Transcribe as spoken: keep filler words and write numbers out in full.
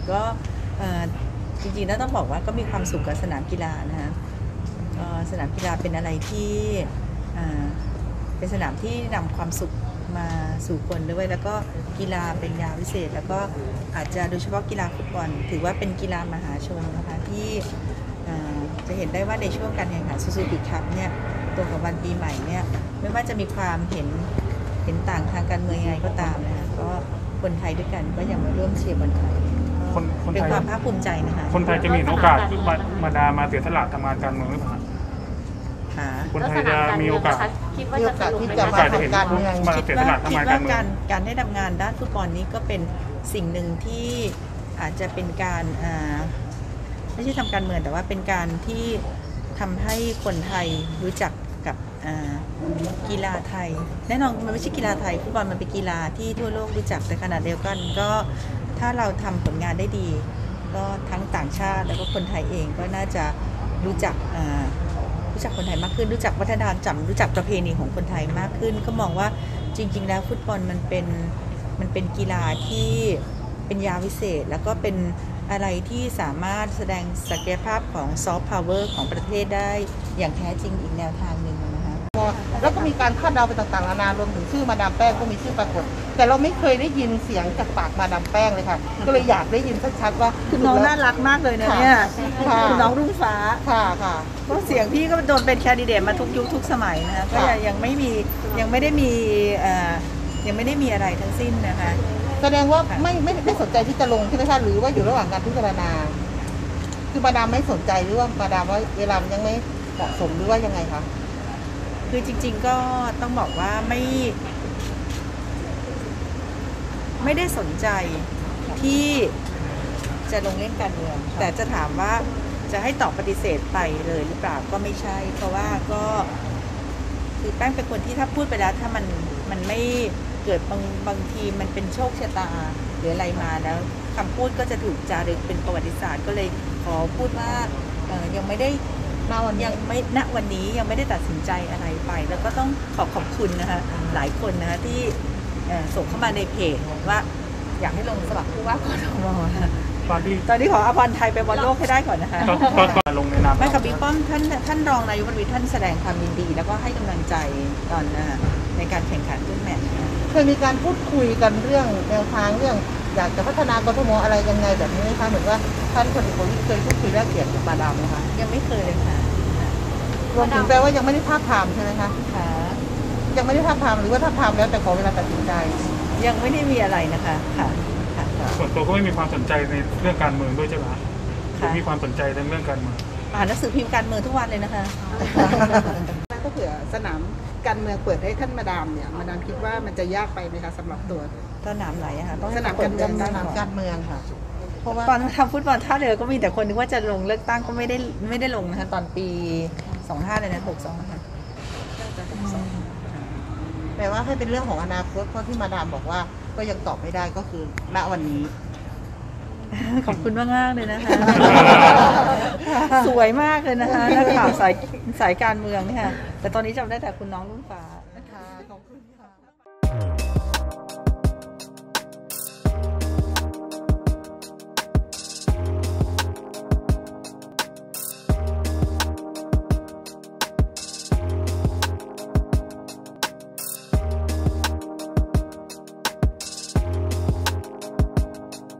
ก็จริงๆแล้วต้องบอกว่าก็มีความสุขกับสนามกีฬานะคะสนามกีฬาเป็นอะไรที่เป็นสนามที่นำความสุขมาสู่คนด้วยแล้วก็กีฬาเป็นยาวิเศษแล้วก็อาจจะโดยเฉพาะกีฬาฟุตบอลถือว่าเป็นกีฬามหาชนนะคะที่จะเห็นได้ว่าในช่วงการแข่งขันซูซูกิคัพเนี่ยตรงกับวันปีใหม่เนี่ยไม่ว่าจะมีความเห็นเห็นต่างทางการเมืองยังไงก็ตามนะคะก็คนไทยด้วยกันก็ยังมาร่วมเชียร์บอลไทยเป็นความภาคภูมิใจนะคะคนไทยจะมีโอกาสมาดามาเสียสละทำงานการเมืองหรือเปล่าคนไทยจะมีโอกาสคิดว่าจะที่จะมาทำการเมืองคิดว่าคิดว่าการการได้ทำงานด้านฟุตบอลนี้ก็เป็นสิ่งหนึ่งที่อาจจะเป็นการไม่ใช่ทำการเมืองแต่ว่าเป็นการที่ทำให้คนไทยรู้จักกับกีฬาไทยแน่นอนมันไม่ใช่กีฬาไทยฟุตบอลมันเป็นกีฬาที่ทั่วโลกรู้จักแต่ขนาดเดียวกันก็ถ้าเราทำผลงานได้ดีก็ทั้งต่างชาติแล้วก็คนไทยเองก็น่าจะรู้จักรู้จักคนไทยมากขึ้นรู้จักวัฒนธรรมรู้จักประเพณีของคนไทยมากขึ้นก็มองว่าจริงๆแล้วฟุตบอลมันเป็นมันเป็นกีฬาที่เป็นยาวิเศษแล้วก็เป็นอะไรที่สามารถแสดงศักยภาพของซอฟต์พาวเวอร์ของประเทศได้อย่างแท้จริงอีกแนวทางหนึ่งนะคะแล้วก็มีการคาดเดาไปต่างๆนานารวมถึงชื่อมาดามแป้งก็มีชื่อปรากฏแต่เราไม่เคยได้ยินเสียงจากปากมาดามแป้งเลยค่ะก็เลยอยากได้ยินชัดๆว่าคุณน้องน่ารักมากเลยนะเนี่ยคุณน้องรุ่งฟ้าค่ะค่ะเพราะเสียงพี่ก็โดนเป็นแคนดิเดตมาทุกยุคทุกสมัยนะคะก็ยังไม่มียังไม่ได้มียังไม่ได้มีอะไรทั้งสิ้นนะคะแสดงว่าไม่ไม่ไม่สนใจที่จะลงใช่ไหมคะหรือว่าอยู่ระหว่างการพิจารณาคือมาดามไม่สนใจหรือว่ามาดามว่าเวลามันยังไม่เหมาะสมหรือว่ายังไงคะคือจริงๆก็ต้องบอกว่าไม่ไม่ได้สนใจที่จะลงเล่นการเมืองแต่จะถามว่าจะให้ตอบปฏิเสธไปเลยหรือเปล่าก็ไม่ใช่เพราะว่าก็คือแป้งเป็นคนที่ถ้าพูดไปแล้วถ้ามันมันไม่เกิดบางบางทีมันเป็นโชคชะตาหรืออะไรมาแล้วคำพูดก็จะถูกจารึกเป็นประวัติศาสตร์ก็เลยขอพูดว่ายังไม่ได้ยังไม่ณวันนี้ยังไม่ได้ตัดสินใจอะไรไปแล้วก็ต้องขอขอบคุณนะคะหลายคนนะคะที่ส่งเข้ามาในเพจว่าอยากให้ลงสมัครผู้ว่ากทมตอนนี้ตอนนี้ขออภรไทยไปบอลโลกให้ได้ก่อนนะคะก็ลงในนามไม่ค่ะบิ๊กป้อมท่านท่านรองนายกรัฐมนตรีท่านแสดงความยินดีแล้วก็ให้กำลังใจตอนในการแข่งขันทุกแมตช์เคยมีการพูดคุยกันเรื่องแนวทางเรื่องอยากจะพัฒนากทมอะไรยังไงแบบนี้ไหมคะเหมือนว่าท่านคนอื่นเคยพูดคุยแลกเปลี่ยนกับมาดามไหมคะยังไม่เคยเลยค่ะรวมถึงแปลว่ายังไม่ได้ทาบทามใช่ไหมคะค่ะยังไม่ได้ทาบทามหรือว่าทาบทามแล้วแต่ขอเวลาตัดสินใจยังไม่ได้มีอะไรนะคะค่ะส่วนตัวก็ไม่มีความสนใจในเรื่องการเมืองด้วยใช่ไหมคือมีความสนใจในเรื่องการเมืองอ่านหนังสือพิมพ์การเมืองทุกวันเลยนะคะก็เผื่อสนามการเมืองเปิดให้ท่านมาดามเนี่ยมาดามคิดว่ามันจะยากไปไหมคะสำหรับตัวสนามไหนอะคะต้องสนามการเมืองสนามการเมืองค่ะเพราะว่าตอนทำฟุตบอลท่าเรือก็มีแต่คนนึกว่าจะลงเลือกตั้งก็ไม่ได้ไม่ได้ลงนะคะตอนปีสองห้าเลยนะหกสองค่ะแปลว่าให้เป็นเรื่องของอนาคตเพราะที่มาดามบอกว่าก็ยังตอบไม่ได้ก็คือณวันนี้ขอบคุณมากมากเลยนะคะสวยมากเลยนะคะนักข่าวสายสายการเมืองเนี่ยแต่ตอนนี้จำได้แต่คุณน้องรุ่งฟ้านะคะขอบคุณ